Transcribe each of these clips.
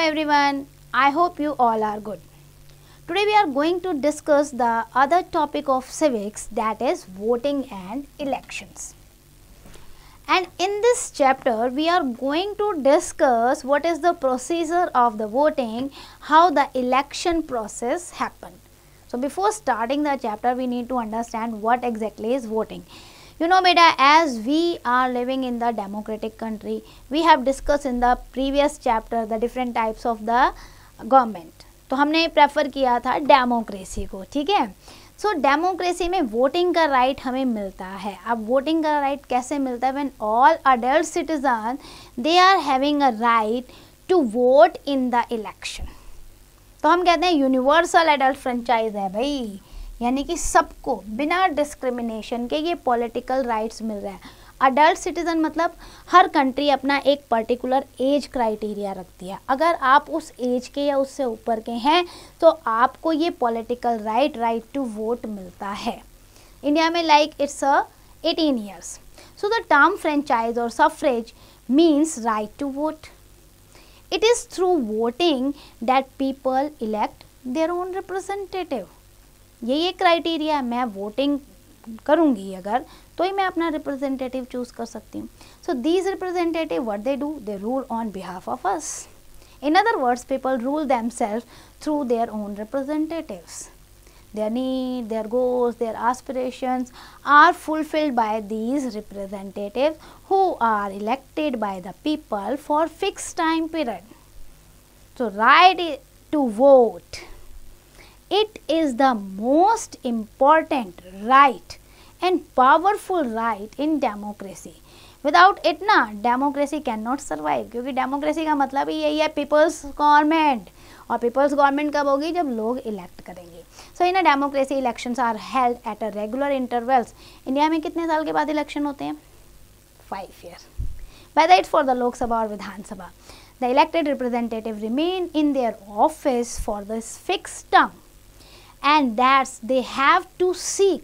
everyone, I hope you all are good. Today we are going to discuss the other topic of civics, that is voting and elections. And in this chapter we are going to discuss what is the procedure of the voting, how the election process happened. So before starting the chapter we need to understand what exactly is voting. You know beta, as we are living in the democratic country, we have discussed in the previous chapter the different types of the government. तो हमने prefer किया था democracy को, ठीक है. So democracy में voting का right हमें मिलता है. अब वोटिंग का राइट कैसे मिलता है? When all adult citizen they are having a right to vote in the election. तो हम कहते हैं यूनिवर्सल एडल्ट फ्रेंचाइज है भाई, यानी कि सबको बिना डिस्क्रिमिनेशन के ये पॉलिटिकल राइट्स मिल रहा है. अडल्ट सिटीज़न मतलब हर कंट्री अपना एक पर्टिकुलर एज क्राइटेरिया रखती है. अगर आप उस एज के या उससे ऊपर के हैं तो आपको ये पॉलिटिकल राइट टू वोट मिलता है. इंडिया में like it's 18 years. So the term franchise और suffrage means right to vote. It is through voting that people elect their own representative. ये क्राइटेरिया है. मैं वोटिंग करूँगी अगर तो ही मैं अपना रिप्रेजेंटेटिव चूज़ कर सकती हूँ. So these representative what they do, they rule on behalf of us. In other words people rule themselves through their own representatives. their need, their goals, their aspirations are fulfilled by these representatives who are elected by the people for fixed time period. So right to vote, it is the most important right and powerful right in democracy. Without it ना democracy cannot survive, क्योंकि democracy का मतलब ही यही है people's government. और people's government कब होगी? जब लोग elect करेंगे. So in a democracy elections are held at a regular intervals. India में कितने साल के बाद इलेक्शन होते हैं? 5 years. Whether it's for the Lok Sabha or Vidhan Sabha, the elected representative remain in their office for this fixed term, and that's they have to seek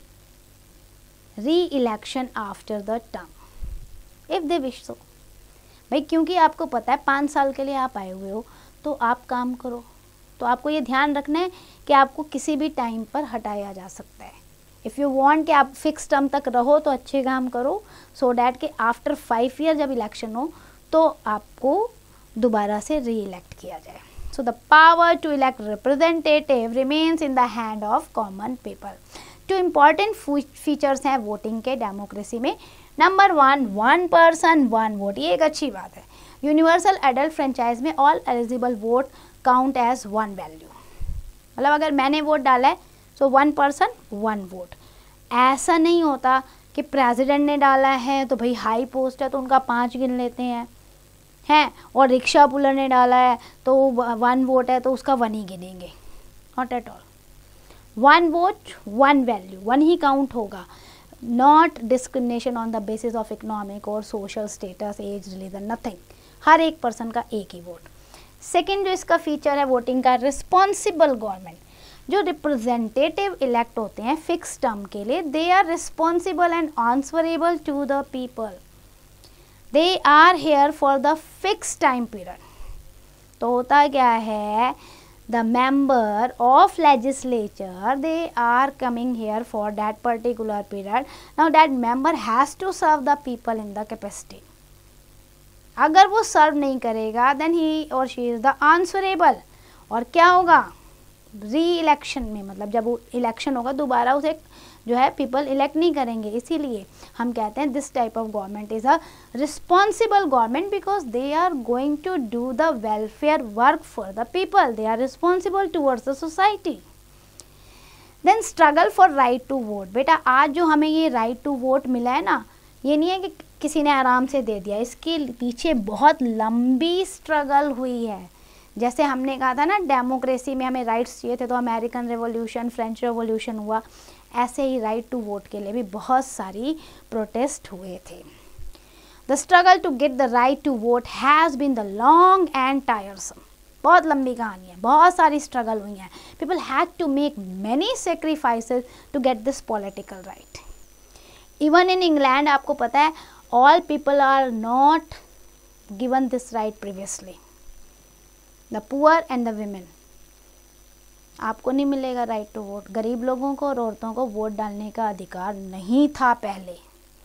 re-election after the term if they wish so. भाई क्योंकि आपको पता है 5 साल के लिए आप आए हुए हो तो आप काम करो. तो आपको ये ध्यान रखना है कि आपको किसी भी टाइम पर हटाया जा सकता है. इफ़ यू वांट कि आप फिक्स टर्म तक रहो तो अच्छे काम करो, सो डैट कि आफ्टर 5 ईयर जब इलेक्शन हो तो आपको दोबारा से री इलेक्ट किया जाए. So the power to elect representative remains in the hand of common people. 2 important features हैं वोटिंग के डेमोक्रेसी में. Number 1 person 1 vote. ये एक अच्छी बात है. यूनिवर्सल एडल्ट फ्रेंचाइज में all eligible vote count as 1 value. मतलब अगर मैंने वोट डाला है सो 1 पर्सन 1 वोट. ऐसा नहीं होता कि प्रेसिडेंट ने डाला है तो भाई हाई पोस्ट है तो उनका 5 गिन लेते हैं और रिक्शा पुलर ने डाला है तो 1 वोट है तो उसका 1 ही गिनेंगे. Not at all. 1 vote 1 value, 1 ही काउंट होगा. Not discrimination on the basis of economic और social status, age, religion, nothing. हर एक पर्सन का एक ही वोट. सेकेंड जो इसका फीचर है वोटिंग का, रिस्पॉन्सिबल गवर्नमेंट. जो रिप्रेजेंटेटिव इलेक्ट होते हैं फिक्स टर्म के लिए, they are responsible and answerable to the people. They are here for the fix time period. तो होता क्या है, the member of legislature, they are coming here for that particular period. Now that member has to serve the people in the capacity. अगर वो सर्व नहीं करेगा then he or she is the answerable. और क्या होगा री इलेक्शन में, मतलब जब वो इलेक्शन होगा दोबारा उसे जो है पीपल इलेक्ट नहीं करेंगे. इसीलिए हम कहते हैं this type of government is a responsible government because they are going to do the welfare work for the people. They are responsible towards the society. Then struggle for right to vote. बेटा आज जो हमें ये right to vote मिला है ना, ये नहीं है कि किसी ने आराम से दे दिया. इसके पीछे बहुत लंबी स्ट्रगल हुई है. जैसे हमने कहा था ना डेमोक्रेसी में हमें राइट्स चाहिए थे तो अमेरिकन रेवोल्यूशन, फ्रेंच रेवोल्यूशन हुआ. ऐसे ही राइट टू वोट के लिए भी बहुत सारी प्रोटेस्ट हुए थे. The struggle to get the right to vote has been the long and tiresome. बहुत लंबी कहानी है, बहुत सारी स्ट्रगल हुई हैं. People had to make many sacrifices to get this political right. Even in England आपको पता है all people are not given this right previously. The poor and the women. आपको नहीं मिलेगा राइट टू वोट। गरीब लोगों को और औरतों को वोट डालने का अधिकार नहीं था पहले।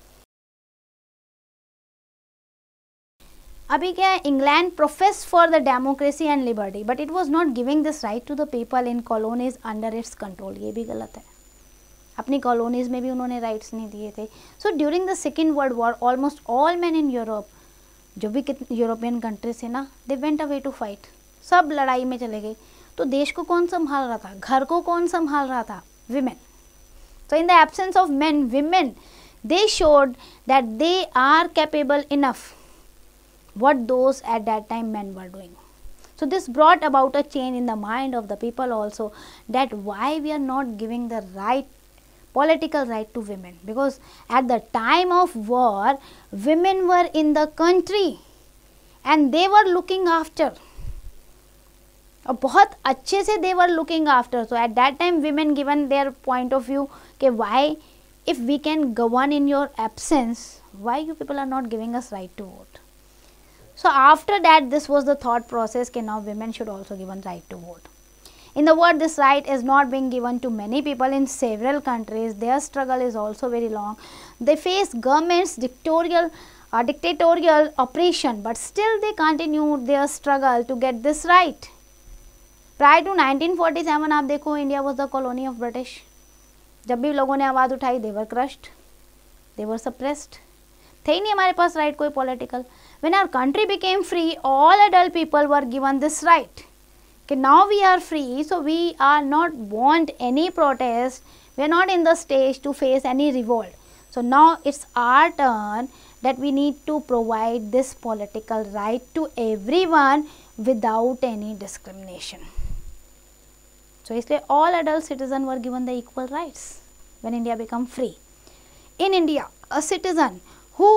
अभी क्या है, England profess for the democracy and liberty but it was not giving this right to the people in colonies under its control. ये भी गलत है, अपनी कॉलोनीज में भी उन्होंने राइट्स नहीं दिए थे। So during the second world war almost all man in Europe, जो भी यूरोपियन कंट्रीज थे ना, they went away to fight, सब लड़ाई में चले गए। तो देश को कौन संभाल रहा था, घर को कौन संभाल रहा था, women. So in the absence of men, women, they showed that they are capable enough what those at that time men were doing. So this brought about a change in the mind of the people also, that why we are not giving the right, political right to women, because at the time of war women were in the country and they were looking after, और बहुत अच्छे से they were looking after. So at that time women given their point of view कि why if we can govern in your absence, why you people are not giving us right to vote. So after that this was the thought process कि now women should also given right to vote. In the world this right is not being given to many people in several countries. Their struggle is also very long. They face governments dictatorial oppression, but still they continued their struggle to get this right. Prior to 1947 आप देखो, India was the colony of British. जब भी लोगों ने आवाज़ उठाई दे वर crushed, दे वर suppressed, थे ही नहीं हमारे पास राइट कोई political. When our country became free all adult people were given this right कि now we are free, so we are not want any protest, we are not in the stage to face any revolt. So now it's our turn that we need to provide this political right to everyone without any discrimination. So इसलिए all adult citizens were given the equal rights when India became free. In India, a citizen who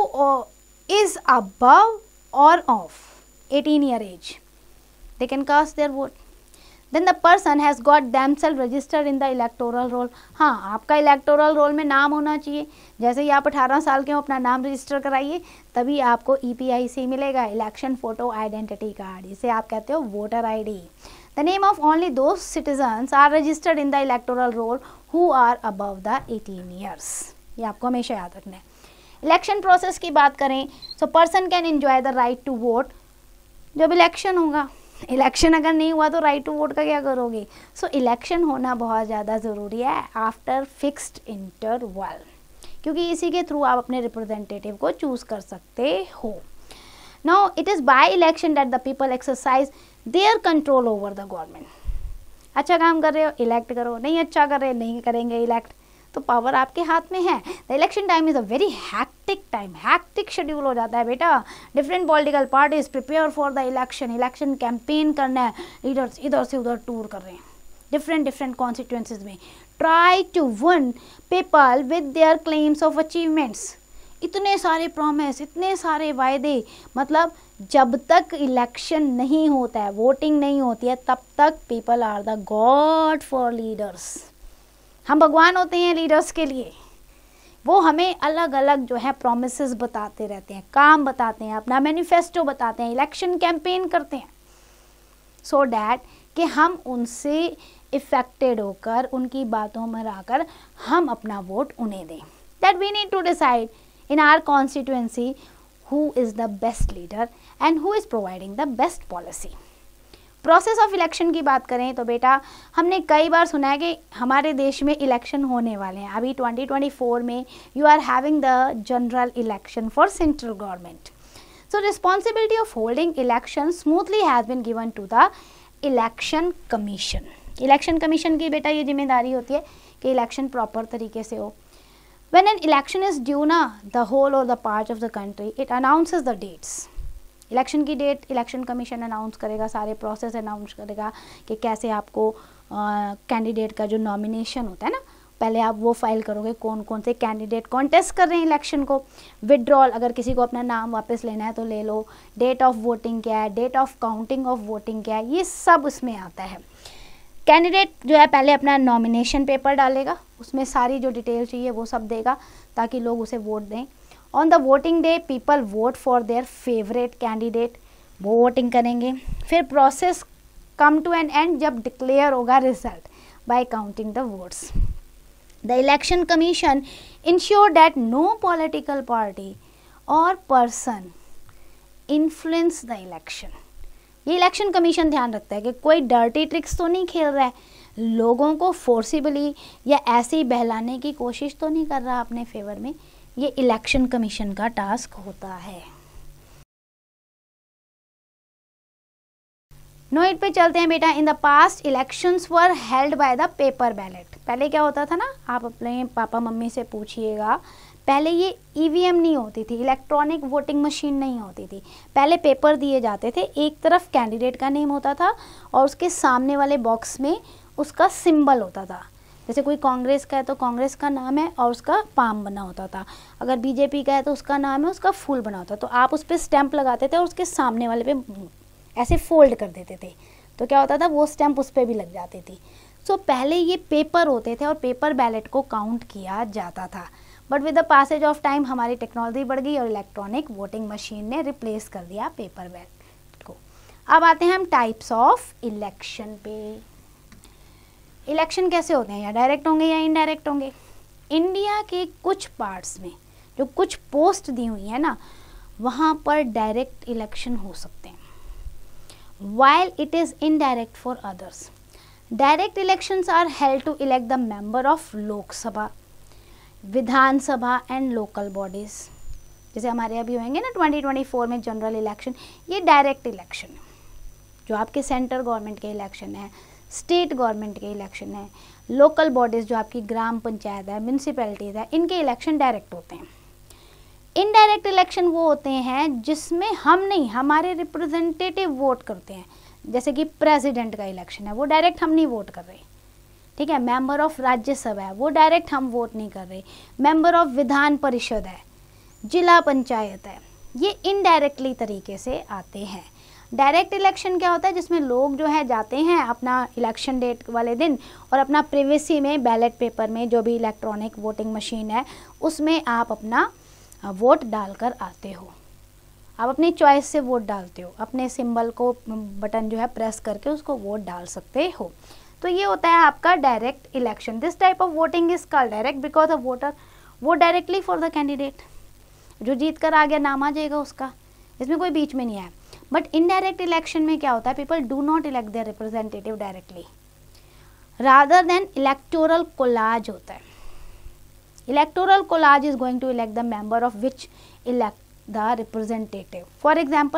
is above or of 18 year age, they can cast their vote. Then the person has got themselves registered in the electoral roll. हाँ, आपका electoral roll में नाम होना चाहिए. जैसे ही आप 18 साल के हो अपना नाम रजिस्टर कराइए, तभी आपको EPIC मिलेगा, इलेक्शन फोटो आइडेंटिटी कार्ड, इसे आप कहते हो voter ID. The name of only those citizens are registered in the electoral roll who are above the 18 years. ये आपको हमेशा याद रखना है. इलेक्शन प्रोसेस की बात करें, so person can enjoy the right to vote जब इलेक्शन होगा. इलेक्शन अगर नहीं हुआ तो राइट टू वोट का क्या करोगे. सो इलेक्शन होना बहुत ज़्यादा ज़रूरी है आफ्टर फिक्स्ड इंटरवल, क्योंकि इसी के थ्रू आप अपने रिप्रेजेंटेटिव को चूज़ कर सकते हो. Now it is by election that the people exercise their control over the government. अच्छा काम कर रहे हो, इलेक्ट करो. नहीं अच्छा कर रहे, नहीं करेंगे इलेक्ट. तो पावर आपके हाथ में है. The election time is a very hectic time. Hectic schedule हो जाता है बेटा. Different political parties prepare for the election. Election campaign करना है, लीडर्स इधर से उधर टूर कर रहे हैं डिफरेंट कॉन्स्टिट्यूंसीज में. Try to win people with their claims of achievements. इतने सारे प्रॉमिस, इतने सारे वायदे. मतलब जब तक इलेक्शन नहीं होता है, वोटिंग नहीं होती है, तब तक people are the god for leaders. हम भगवान होते हैं लीडर्स के लिए. वो हमें अलग अलग जो है प्रोमिसेस बताते रहते हैं, काम बताते हैं, अपना मैनिफेस्टो बताते हैं, इलेक्शन कैंपेन करते हैं, सो डैट कि हम उनसे इफेक्टेड होकर, उनकी बातों में आकर हम अपना वोट उन्हें दें. That we need to decide in our constituency who is the best leader and who is providing the best policy. Process of election की बात करें तो बेटा हमने कई बार सुना है कि हमारे देश में इलेक्शन होने वाले हैं. अभी 2024 में you are having the general election for central government. So responsibility of holding election smoothly has been given to the election commission. Election commission की बेटा ये जिम्मेदारी होती है कि इलेक्शन प्रॉपर तरीके से हो. When an election is due ना, द होल और the part of the country, it announces the dates. Election की डेट इलेक्शन कमीशन अनाउंस करेगा, सारे प्रोसेस अनाउंस करेगा कि कैसे आपको कैंडिडेट का जो नॉमिनेशन होता है ना, पहले आप वो फाइल करोगे, कौन कौन से कैंडिडेट कॉन्टेस्ट कर रहे हैं इलेक्शन को. विड्रॉल, अगर किसी को अपना नाम वापस लेना है तो ले लो. डेट ऑफ वोटिंग क्या है, date of counting of voting क्या है, ये सब उसमें आता है. कैंडिडेट जो है पहले अपना नॉमिनेशन पेपर डालेगा, उसमें सारी जो डिटेल चाहिए वो सब देगा ताकि लोग उसे वोट दें. On the voting day people vote for their favourite candidate, वो वोटिंग करेंगे. फिर process come to an end जब declare होगा result by counting the votes. The election commission ensure that no political party or person influence the election. ये election commission ध्यान रखता है कि कोई डर्टी ट्रिक्स तो नहीं खेल रहा है, लोगों को फोर्सिबली या ऐसे ही बहलाने की कोशिश तो नहीं कर रहा अपने फेवर में. ये इलेक्शन कमीशन का टास्क होता है. नोट पे चलते हैं बेटा. In the past elections were held by the paper ballot. पहले क्या होता था ना, आप अपने पापा मम्मी से पूछिएगा, पहले ये ईवीएम नहीं होती थी, इलेक्ट्रॉनिक वोटिंग मशीन नहीं होती थी. पहले पेपर दिए जाते थे, एक तरफ कैंडिडेट का नेम होता था और उसके सामने वाले बॉक्स में उसका सिंबल होता था. जैसे कोई कांग्रेस का है तो कांग्रेस का नाम है और उसका पाम बना होता था. अगर बीजेपी का है तो उसका नाम है, उसका फूल बना होता. तो आप उस पर स्टैंप लगाते थे और उसके सामने वाले पे ऐसे फोल्ड कर देते थे, तो क्या होता था, वो स्टैंप उस पर भी लग जाती थी. सो पहले ये पेपर होते थे और पेपर बैलेट को काउंट किया जाता था. But with the passage of time हमारी टेक्नोलॉजी बढ़ गई और इलेक्ट्रॉनिक वोटिंग मशीन ने रिप्लेस कर दिया पेपर बैलेट को. अब आते हैं हम टाइप्स ऑफ इलेक्शन पे. इलेक्शन कैसे होते हैं, या डायरेक्ट होंगे या इनडायरेक्ट होंगे. इंडिया के कुछ पार्ट्स में जो कुछ पोस्ट दी हुई है ना, वहाँ पर डायरेक्ट इलेक्शन हो सकते हैं, while it is indirect for others. Direct elections are held to elect the member of Lok Sabha, Vidhan Sabha and local bodies. जैसे हमारे अभी होंगे ना 2024 में जनरल इलेक्शन, ये डायरेक्ट इलेक्शन है. जो आपके सेंट्रल गवर्नमेंट के इलेक्शन है, स्टेट गवर्नमेंट के इलेक्शन है, लोकल बॉडीज़ जो आपकी ग्राम पंचायत है, म्यूनसिपैलिटीज़ है, इनके इलेक्शन डायरेक्ट होते हैं. इनडायरेक्ट इलेक्शन वो होते हैं जिसमें हम नहीं, हमारे रिप्रेजेंटेटिव वोट करते हैं. जैसे कि प्रेसिडेंट का इलेक्शन है, वो डायरेक्ट हम नहीं वोट कर रहे, ठीक है. मेंबर ऑफ राज्यसभा है, वो डायरेक्ट हम वोट नहीं कर रहे. मेंबर ऑफ विधान परिषद है, जिला पंचायत है, ये इनडायरेक्टली तरीके से आते हैं. डायरेक्ट इलेक्शन क्या होता है, जिसमें लोग जो है जाते हैं अपना इलेक्शन डेट वाले दिन और अपना प्रिवेसी में बैलेट पेपर में जो भी इलेक्ट्रॉनिक वोटिंग मशीन है उसमें आप अपना वोट डालकर आते हो. आप अपनी चॉइस से वोट डालते हो, अपने सिंबल को बटन जो है प्रेस करके उसको वोट डाल सकते हो. तो ये होता है आपका direct election. This type of voting is called direct because a voter vote directly for the candidate. जो जीत कर आ गया नाम आ जाएगा उसका, इसमें कोई बीच में नहीं है. बट इनडायरेक्ट इलेक्शन में क्या होता है, people do not elect their representative directly, rather than electoral college होता है. Electoral collage is going to elect the member of which elect the representative. For example,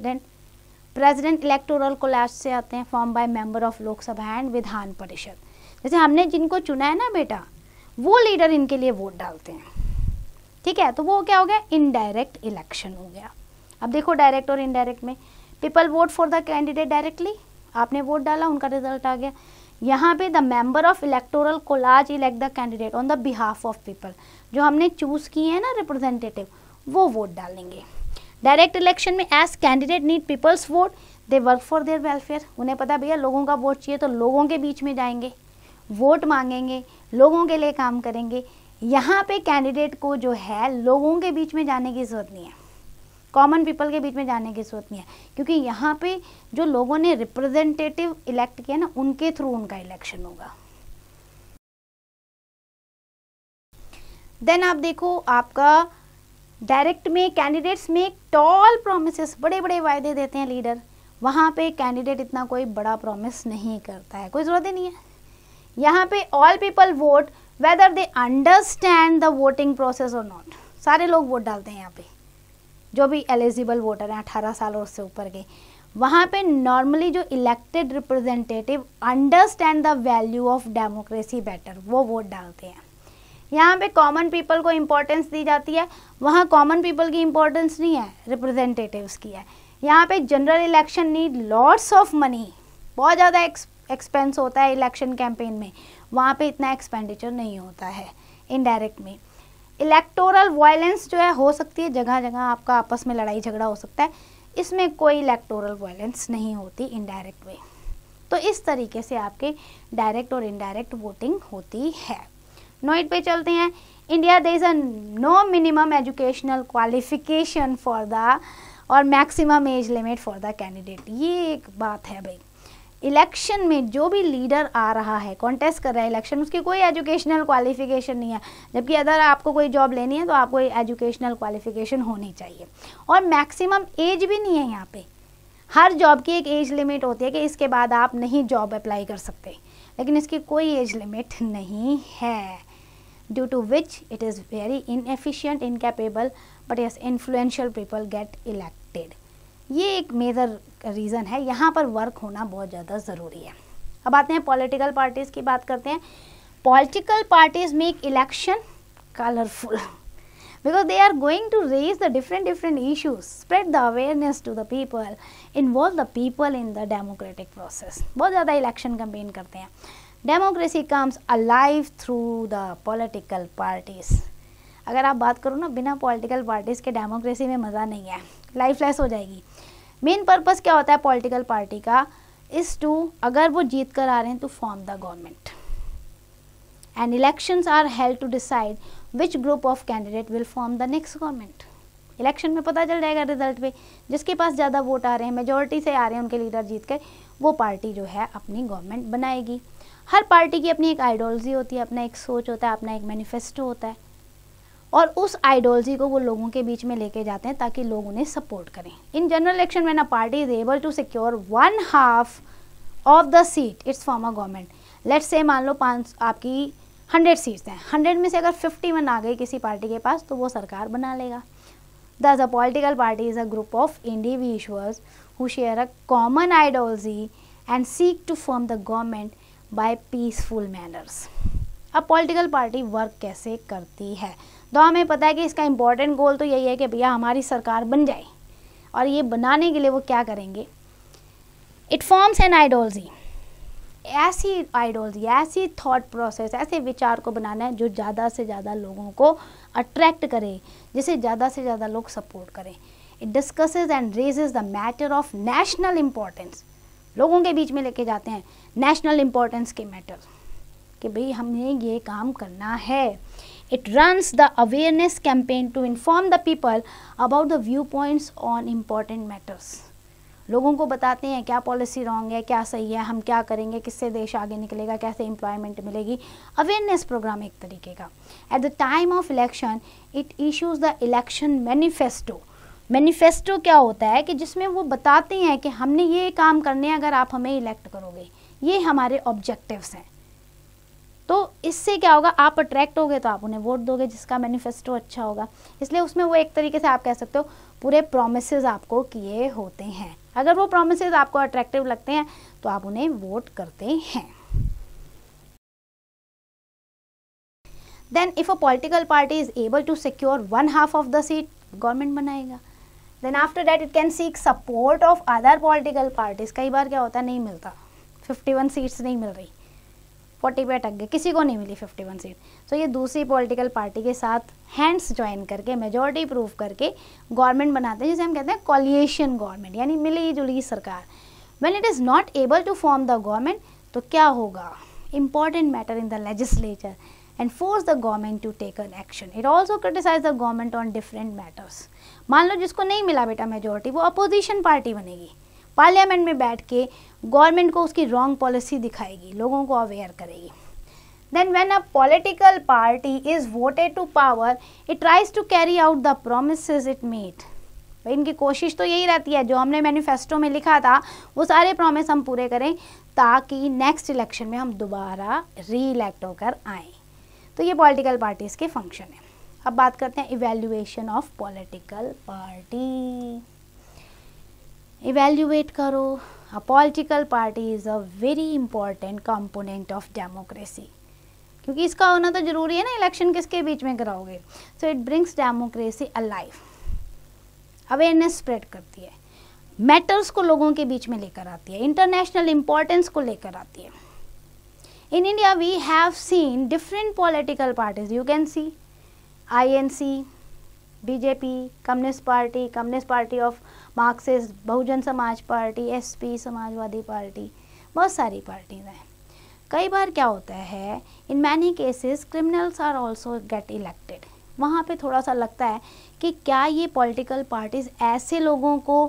president electoral collage से आते हैं, formed by member of लोक सभा and Vidhan Parishad. जैसे हमने जिनको चुना है ना बेटा, वो लीडर इनके लिए वोट डालते हैं, ठीक है. तो वो क्या हो गया, इनडायरेक्ट इलेक्शन हो गया. अब देखो डायरेक्ट और इनडायरेक्ट में, people vote for the candidate directly, आपने वोट डाला, उनका रिजल्ट आ गया. यहाँ पे the member of electoral college elect the candidate on the behalf of people, जो हमने चूज किए हैं ना रिप्रेजेंटेटिव, वो वोट डालेंगे. डायरेक्ट इलेक्शन में as candidate need people's vote, they work for their welfare. उन्हें पता भैया लोगों का वोट चाहिए, तो लोगों के बीच में जाएंगे, वोट मांगेंगे, लोगों के लिए काम करेंगे. यहाँ पे कैंडिडेट को जो है लोगों के बीच में जाने की जरूरत नहीं है, कॉमन पीपल के बीच में जाने की जरूरत नहीं है, क्योंकि यहाँ पे जो लोगों ने रिप्रेजेंटेटिव इलेक्ट किया ना, उनके थ्रू उनका इलेक्शन होगा. देन आप देखो, आपका डायरेक्ट में कैंडिडेट्स में टॉल प्रोमिसेस, बड़े बड़े वायदे देते हैं लीडर. वहाँ पे कैंडिडेट इतना कोई बड़ा प्रॉमिस नहीं करता है, कोई जरूरत ही नहीं है. यहाँ पे all people vote whether they understand the voting process और नॉट. सारे लोग वोट डालते हैं यहाँ पे, जो भी एलिजिबल वोटर हैं 18 साल और उससे ऊपर के. वहाँ पे नॉर्मली जो elected representative understand the value of democracy better, वो वोट डालते हैं. यहाँ पे कॉमन पीपल को इम्पोर्टेंस दी जाती है, वहाँ कॉमन पीपल की इम्पोर्टेंस नहीं है, रिप्रेजेंटेटिव्स की है. यहाँ पे general election need lots of money, बहुत ज़्यादा एक्सपेंस होता है इलेक्शन कैंपेन में, वहाँ पे इतना एक्सपेंडिचर नहीं होता है. इनडायरेक्ट में इलेक्टोरल वायलेंस जो है हो सकती है, जगह जगह आपका आपस में लड़ाई झगड़ा हो सकता है, इसमें कोई इलेक्टोरल वायलेंस नहीं होती इनडायरेक्ट में. तो इस तरीके से आपके डायरेक्ट और इनडायरेक्ट वोटिंग होती है. नोट पे चलते हैं. India there is a no minimum educational qualification for the और maximum age limit for the candidate. ये एक बात है भाई, इलेक्शन में जो भी लीडर आ रहा है, कॉन्टेस्ट कर रहा है इलेक्शन, उसकी कोई एजुकेशनल क्वालिफिकेशन नहीं है, जबकि अगर आपको कोई जॉब लेनी है तो आपको एजुकेशनल क्वालिफिकेशन होनी चाहिए। और मैक्सिमम एज भी नहीं है यहाँ पे, हर जॉब की एक एज लिमिट होती है कि इसके बाद आप नहीं जॉब अप्लाई कर सकते, लेकिन इसकी कोई एज लिमिट नहीं है, due to which it is very inefficient, incapable, but yes influential people get elected. ये एक मेजर रीज़न है, यहाँ पर वर्क होना बहुत ज़्यादा ज़रूरी है। अब आते हैं पॉलिटिकल पार्टीज़ की बात करते हैं। Political parties make election colourful because they are going to raise the different issues, spread the awareness to the people, involve the people in the democratic process। बहुत ज़्यादा इलेक्शन कैंपेन करते हैं। Democracy comes alive through the political parties। अगर आप बात करो ना, बिना पॉलिटिकल पार्टीज़ के डेमोक्रेसी में मज़ा नहीं है, लाइफलेस हो जाएगी। मेन पर्पस क्या होता है पॉलिटिकल पार्टी का, इज़ टू, अगर वो जीत कर आ रहे हैं तो form the government, and elections are held to decide which group of candidate will form the next government. Election में पता चल जाएगा रिजल्ट पे, जिसके पास ज़्यादा वोट आ रहे हैं, मेजोरिटी से आ रहे हैं उनके लीडर जीत कर, वो पार्टी जो है अपनी गवर्नमेंट बनाएगी। हर पार्टी की अपनी एक आइडियोलॉजी होती है, अपना एक सोच होता है, अपना एक मैनिफेस्टो होता है, और उस आइडियोलॉजी को वो लोगों के बीच में लेके जाते हैं ताकि लोग उन्हें सपोर्ट करें। In general election when a party is able to secure 1/2 of the seat it's form a government. Let's say मान लो आपकी 100 सीट्स हैं, 100 में से अगर 51 आ गई किसी पार्टी के पास तो वो सरकार बना लेगा। Thus a political party is a group of individuals who share a common ideology and seek to form the government by peaceful manners। अब पॉलिटिकल पार्टी वर्क कैसे करती है, तो हमें पता है कि इसका इम्पोर्टेंट गोल तो यही है कि भैया हमारी सरकार बन जाए, और ये बनाने के लिए वो क्या करेंगे, इट फॉर्म्स एन आइडियोलॉजी, ऐसी थॉट प्रोसेस, ऐसे विचार को बनाना है जो ज़्यादा से ज़्यादा लोगों को अट्रैक्ट करे, जिसे ज़्यादा से ज़्यादा लोग सपोर्ट करें। It discusses and raises the matter of national importance, लोगों के बीच में लेके जाते हैं नेशनल इम्पोर्टेंस के मैटर, कि भाई हमें ये काम करना है। It runs the awareness campaign to inform the people about the view points on important matters. लोगों को बताते हैं क्या पॉलिसी रॉन्ग है, क्या सही है, हम क्या करेंगे, किससे देश आगे निकलेगा, कैसे एम्प्लॉयमेंट मिलेगी, अवेयरनेस प्रोग्राम एक तरीके का। At the time of election it issues the election manifesto. Manifesto क्या होता है कि जिसमें वो बताते हैं कि हमने ये काम करने हैं अगर आप हमें इलेक्ट करोगे, ये हमारे ऑब्जेक्टिव्स हैं। तो इससे क्या होगा, आप अट्रैक्ट होगे तो आप उन्हें वोट दोगे जिसका मैनिफेस्टो अच्छा होगा। इसलिए उसमें वो एक तरीके से आप कह सकते हो पूरे प्रोमिसेस आपको किए होते हैं। अगर वो प्रोमिसेस आपको अट्रैक्टिव लगते हैं तो आप उन्हें वोट करते हैं। Then if a political party is able to secure 1/2 of the seat, government बनाएगा। Then after that it can seek support of other political parties. कई बार क्या होता है, नहीं मिलता, 51 सीट्स नहीं मिल रही, 40 पे अटक गए, किसी को नहीं मिली 51 सीट, तो ये दूसरी पॉलिटिकल पार्टी के साथ हैंड्स ज्वाइन करके मेजॉरिटी प्रूव करके गवर्नमेंट बनाते हैं, जिसे हम कहते हैं कोलिएशन गवर्नमेंट, यानी मिली जुली सरकार। When it is not able to form the government, तो क्या होगा, important matter in the legislature and force the government to take an action. It also criticise the government on different matters. मान लो जिसको नहीं मिला बेटा मेजोरिटी, वो अपोजिशन पार्टी बनेगी, पार्लियामेंट में बैठ के गवर्नमेंट को उसकी रॉन्ग पॉलिसी दिखाएगी, लोगों को अवेयर करेगी। Then when a political party is voted to power it tries to carry out the promises it made. भाई इनकी कोशिश तो यही रहती है, जो हमने मैनिफेस्टो में लिखा था वो सारे प्रॉमिस हम पूरे करें ताकि नेक्स्ट इलेक्शन में हम दोबारा री इलेक्ट होकर आएँ। तो ये पॉलिटिकल पार्टीज़ के फंक्शन है। अब बात करते हैं evaluation of political party. Evaluate करो, a political party is a very important component of democracy, क्योंकि इसका होना तो जरूरी है ना, इलेक्शन किसके बीच में कराओगे। So it brings democracy alive, awareness spread करती है, मैटर्स को लोगों के बीच में लेकर आती है, इंटरनेशनल इंपॉर्टेंस को लेकर आती है। In India we have seen different political parties, you can see INC, BJP, communist party of Marxist, Bahujan Samaj party, SP, Samajwadi party, बहुत सारी पार्टीज हैं। कई बार क्या होता है, in many cases criminals are also get elected. वहाँ पे थोड़ा सा लगता है कि क्या ये पॉलिटिकल पार्टीज ऐसे लोगों को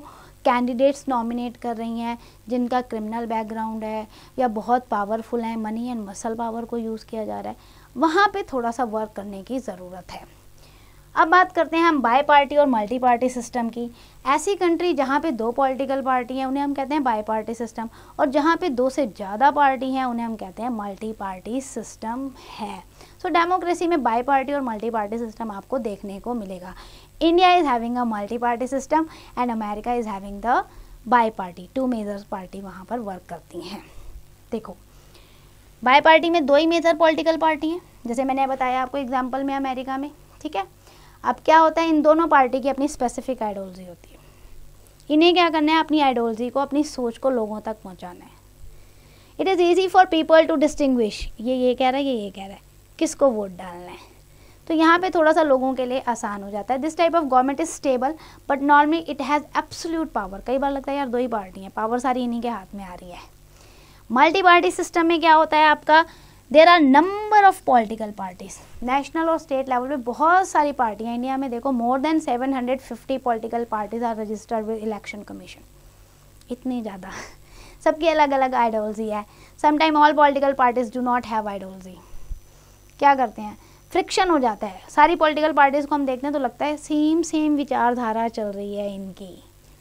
कैंडिडेट्स नॉमिनेट कर रही हैं जिनका क्रिमिनल बैकग्राउंड है या बहुत पावरफुल हैं, मनी एंड मसल पावर को यूज़ किया जा रहा है, वहाँ पे थोड़ा सा वर्क करने की ज़रूरत है। अब बात करते हैं हम बाई पार्टी और मल्टी पार्टी सिस्टम की। ऐसी कंट्री जहाँ पे 2 पॉलिटिकल पार्टी हैं उन्हें हम कहते हैं बाई पार्टी सिस्टम, और जहाँ पे 2 से ज़्यादा पार्टी हैं उन्हें हम कहते हैं मल्टी पार्टी सिस्टम है। सो डेमोक्रेसी में बाई पार्टी और मल्टी पार्टी सिस्टम आपको देखने को मिलेगा। India is having a multi party system and America is having the bi party. 2 major party वहाँ पर वर्क करती हैं। देखो, बाई पार्टी में 2 ही मेजर पॉलिटिकल पार्टी हैं, जैसे मैंने बताया आपको एग्जाम्पल में अमेरिका में, ठीक है। अब क्या होता है, इन दोनों पार्टी की अपनी स्पेसिफिक आइडियोलॉजी होती है। इन्हें क्या करना है, अपनी आइडियोलॉजी को, अपनी सोच को लोगों तक पहुंचाना है। It is easy for people to distinguish, ये कह रहा है, ये कह रहा है, किसको वोट डालना है। तो यहाँ पे थोड़ा सा लोगों के लिए आसान हो जाता है। This type of government is stable but normally it has absolute power. कई बार लगता है यार 2 ही पार्टी हैं, पावर सारी इन्हीं के हाथ में आ रही है। मल्टी पार्टी सिस्टम में क्या होता है आपका, there are number of political parties. National और स्टेट लेवल पे बहुत सारी पार्टियाँ इंडिया में, देखो more than 750 political parties are registered with election commission. इतनी ज़्यादा, सबकी अलग अलग आइडियोलॉजी है। Sometime all political parties do not have ideology. क्या करते हैं, फ्रिक्शन हो जाता है। सारी पॉलिटिकल पार्टीज को हम देखते हैं तो लगता है सेम विचारधारा चल रही है इनकी।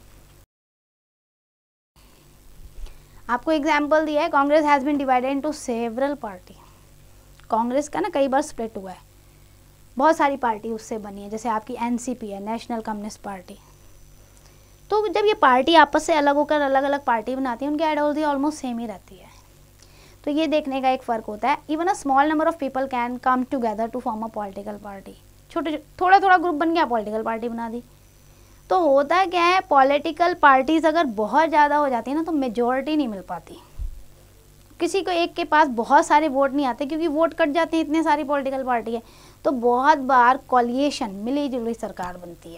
आपको एग्जाम्पल दिया है, Congress has been divided into several party. Congress का ना कई बार स्प्लिट हुआ है, बहुत सारी पार्टी उससे बनी है, जैसे आपकी एनसीपी है, नेशनल कम्युनिस्ट पार्टी। तो जब ये पार्टी आपस से अलग होकर अलग अलग पार्टी बनाती है, उनकी आइडियोलॉजी ऑलमोस्ट सेम ही रहती है। तो ये देखने का एक फ़र्क होता है। Even a small number of people can come together to form a political party. थोड़ा ग्रुप बन गया, पॉलिटिकल पार्टी बना दी। तो होता क्या है, पॉलिटिकल पार्टीज़ अगर बहुत ज़्यादा हो जाती है ना तो मेजॉरिटी नहीं मिल पाती। किसी को एक के पास बहुत सारे वोट नहीं आते क्योंकि वोट कट जाते हैं, इतने सारी पॉलिटिकल पार्टी है। तो बहुत बार कॉलिएशन, मिली जुली सरकार बनती है।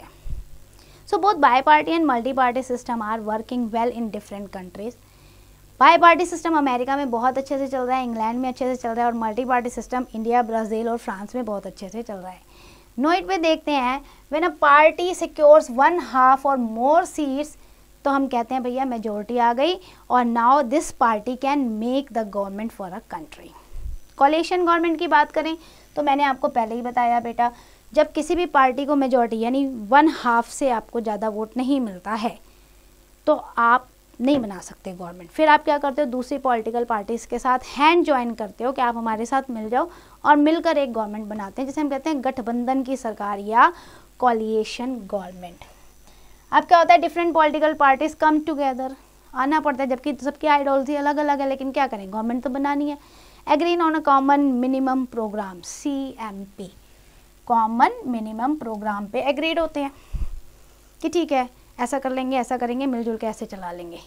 So both bi party and multi party system are working well in different countries. Bi party system America में बहुत अच्छे से चल रहा है, इंग्लैंड में अच्छे से चल रहा है, और multi party system India, Brazil और फ्रांस में बहुत अच्छे से चल रहा है। नोट पे देखते हैं, व्हेन अ पार्टी सिक्योर्स 1/2 और मोर सीट्स, तो हम कहते हैं भैया मेजोरिटी आ गई और now this party can make the government for a country. Coalition government की बात करें तो मैंने आपको पहले ही बताया बेटा, जब किसी भी पार्टी को मेजोरिटी यानी 1/2 से आपको ज़्यादा वोट नहीं मिलता है तो आप नहीं बना सकते गवर्नमेंट। फिर आप क्या करते हो, दूसरी पॉलिटिकल पार्टीज़ के साथ हैंड ज्वाइन करते हो कि आप हमारे साथ मिल जाओ और मिलकर एक गवर्नमेंट बनाते हैं, जिसे हम कहते हैं गठबंधन की सरकार या कोलिशन गवर्नमेंट। अब क्या होता है, different political parties come together, आना पड़ता है, जबकि सबकी आइडियोलॉजी अलग अलग है, लेकिन क्या करें, गवर्नमेंट तो बनानी है। Agree on a common minimum programme, CMP, common minimum programme पे एग्रीड होते हैं कि ठीक है ऐसा कर लेंगे, ऐसा करेंगे, मिलजुल के ऐसे चला लेंगे।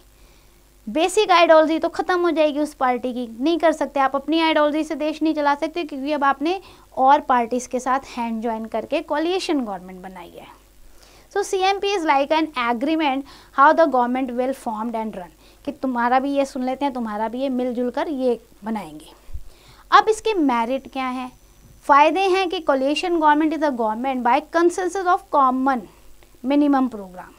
बेसिक आइडियोलॉजी तो ख़त्म हो जाएगी उस पार्टी की, नहीं कर सकते आप, अपनी आइडियोलॉजी से देश नहीं चला सकते क्योंकि अब आपने और पार्टीज़ के साथ हैंड ज्वाइन करके कोलिशन गवर्नमेंट बनाई है। So CMP is like an agreement how the government will formed and run, कि तुम्हारा भी ये सुन लेते हैं, तुम्हारा भी ये, मिलजुल कर ये बनाएंगे। अब इसके मेरिट क्या हैं, फ़ायदे हैं कि coalition government is a government by consensus of common minimum programme.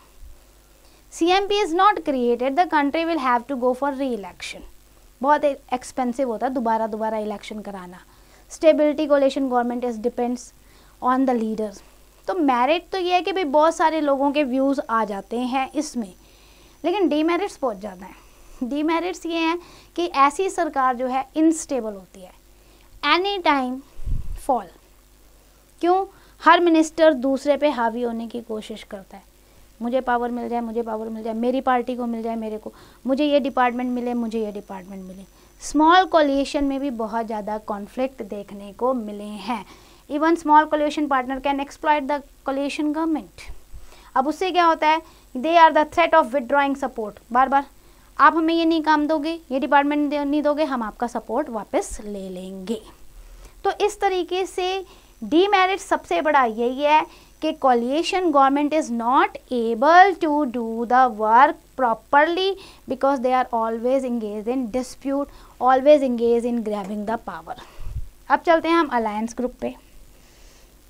CMP is not created, the country will have to go for re-election। बहुत एक्सपेंसिव होता है दोबारा इलेक्शन कराना। Stability coalition government is depends on the leaders. तो merit तो ये है कि भाई बहुत सारे लोगों के व्यूज़ आ जाते हैं इसमें, लेकिन डीमेरिट्स बहुत ज़्यादा हैं। डीमेरिट्स ये हैं कि ऐसी सरकार जो है इनस्टेबल होती है, एनी टाइम फॉल। क्यों, हर मिनिस्टर दूसरे पे हावी होने की कोशिश करता है, मुझे पावर मिल जाए, मुझे पावर मिल जाए, मेरी पार्टी को मिल जाए, मेरे को, मुझे ये डिपार्टमेंट मिले, मुझे ये डिपार्टमेंट मिले। स्मॉल कोलिशन में भी बहुत ज़्यादा कॉन्फ्लिक्ट देखने को मिले हैं। Even small coalition partner can exploit the coalition government. अब उससे क्या होता है, they are the threat of withdrawing support. बार बार आप हमें ये नहीं काम दोगे, ये डिपार्टमेंट नहीं दोगे, हम आपका सपोर्ट वापस ले लेंगे। तो इस तरीके से डीमेरिट सबसे बड़ा यही है कि coalition government is not able to do the work properly because they are always engage in dispute, always engage in grabbing the power. अब चलते हैं हम अलायंस ग्रुप पे।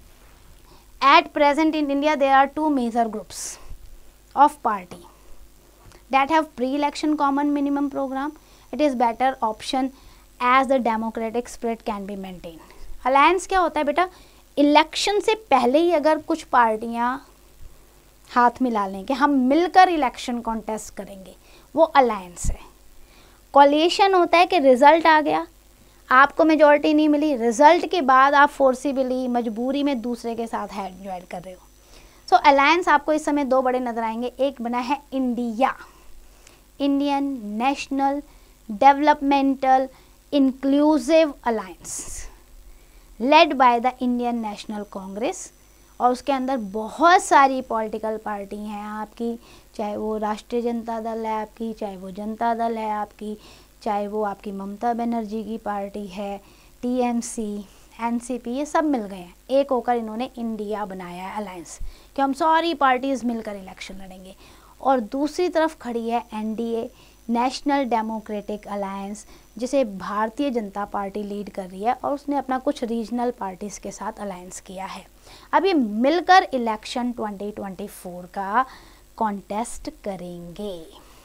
At present in India there are 2 major groups of party. that have pre-election common minimum program. It is better option as the democratic spirit can be maintained. Alliance क्या होता है बेटा, election से पहले ही अगर कुछ पार्टियां हाथ मिला लें कि हम मिलकर इलेक्शन कॉन्टेस्ट करेंगे, वो अलायंस है. कॉलिएशन होता है कि रिजल्ट आ गया, आपको मेजॉरिटी नहीं मिली, रिजल्ट के बाद आप फोर्सिबली मजबूरी में दूसरे के साथ हैंड ज्वाइन कर रहे हो. सो अलायंस आपको इस समय दो बड़े नजर आएंगे. एक बना है India, Indian National Developmental Inclusive Alliance, led by the Indian National Congress. और उसके अंदर बहुत सारी पॉलिटिकल पार्टी हैं आपकी, चाहे वो राष्ट्रीय जनता दल है आपकी, चाहे वो जनता दल है आपकी, चाहे वो आपकी ममता बनर्जी की पार्टी है, टीएमसी, एनसीपी, ये सब मिल गए हैं. एक होकर इन्होंने इंडिया बनाया है अलायंस कि हम सारी पार्टीज मिलकर इलेक्शन लड़ेंगे. और दूसरी तरफ खड़ी है एनडीए, नेशनल डेमोक्रेटिक अलायंस, जिसे भारतीय जनता पार्टी लीड कर रही है और उसने अपना कुछ रीजनल पार्टीज के साथ अलायंस किया है. अब ये मिलकर इलेक्शन 2024 का कॉन्टेस्ट करेंगे.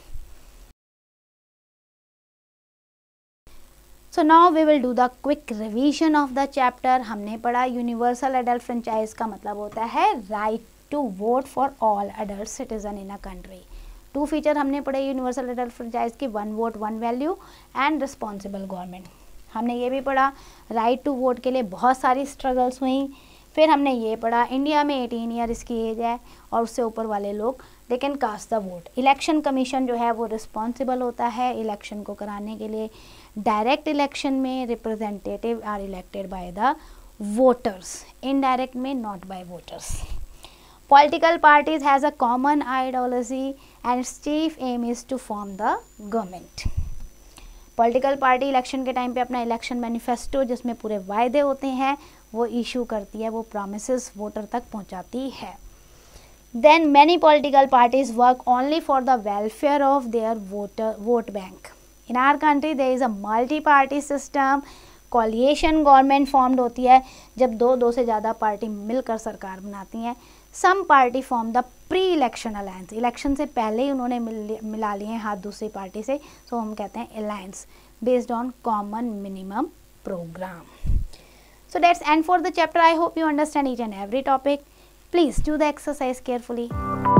So now we will do the quick revision of the chapter. हमने पढ़ा यूनिवर्सल एडल्ट फ्रेंचाइज का मतलब होता है right to vote for all adult citizen in a country. Two feature हमने पढ़े यूनिवर्सल एडल्ट फ्रेंचाइज की, 1 vote 1 value and responsible government. हमने ये भी पढ़ा राइट टू वोट के लिए बहुत सारी स्ट्रगल्स हुई. फिर हमने ये पढ़ा इंडिया में 18 ईयर इसकी एज है और उससे ऊपर वाले लोग they can cast the vote. Election commission जो है वो रिस्पॉन्सिबल होता है इलेक्शन को कराने के लिए. डायरेक्ट इलेक्शन में representative are elected by the voters, indirect में not by voters. Political parties has a common ideology and its chief aim is to form the government. Political party election के time पे अपना election manifesto जिसमें पूरे वायदे होते हैं वो इशू करती है, वो प्रॉमिसेस वोटर तक पहुंचाती है. Then many political parties work only for the welfare of their vote bank. In our country there is a multi party system. Coalition government formed होती है जब दो से ज़्यादा पार्टी मिलकर सरकार बनाती हैं. Some party form the pre election alliance. Election से पहले ही उन्होंने मिला लिए हैं हाथ दूसरी पार्टी से, सो हम कहते हैं alliance based on common minimum programme. So that's end for the chapter. I hope you understand each and every topic. Please do the exercise carefully.